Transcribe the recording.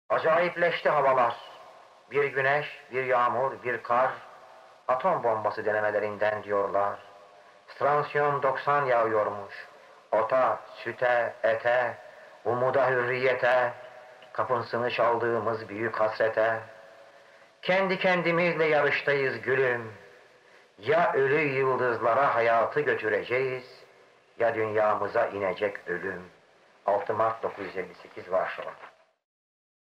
Acayipleşti havalar. Bir güneş, bir yağmur, bir kar, atom bombası denemelerinden diyorlar. Stransiyon 90 yağıyormuş. Ota, süte, ete, umuda, hürriyete, kapısını çaldığımız büyük hasrete. Kendi kendimizle yarıştayız gülüm. Ya ölü yıldızlara hayatı götüreceğiz, ya dünyamıza inecek ölüm. 6 Mart 1958 Varşova.